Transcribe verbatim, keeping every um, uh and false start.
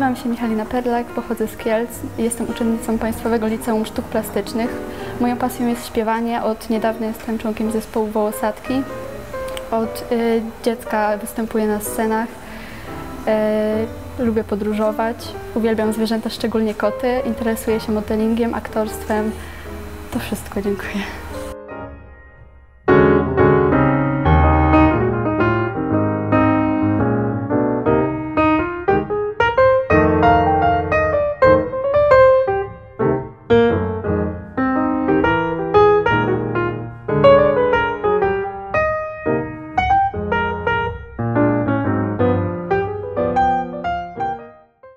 Nazywam się Michalina Perlak, pochodzę z Kielc i jestem uczennicą Państwowego Liceum Sztuk Plastycznych. Moją pasją jest śpiewanie, od niedawna jestem członkiem zespołu Wołosatki. Od y, dziecka występuję na scenach, y, lubię podróżować, uwielbiam zwierzęta, szczególnie koty, interesuję się modelingiem, aktorstwem. To wszystko, dziękuję.